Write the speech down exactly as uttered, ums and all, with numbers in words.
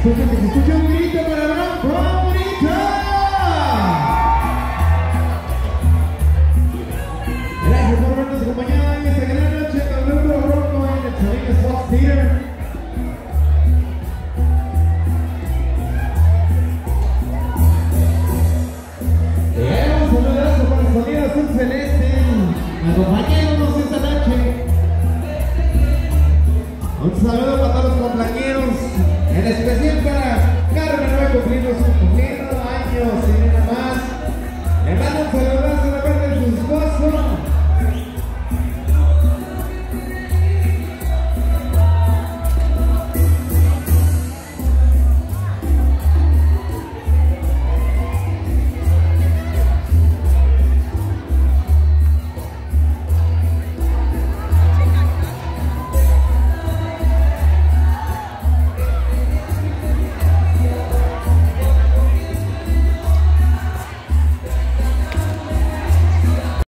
escucha, que se escucha un grito para Abraham favorita. Gracias por habernos acompañado en esta gran noche con el grupo Rocco en el Sonic Sports Theater. Te damos un abrazo para el sonido azul celeste. Acompañados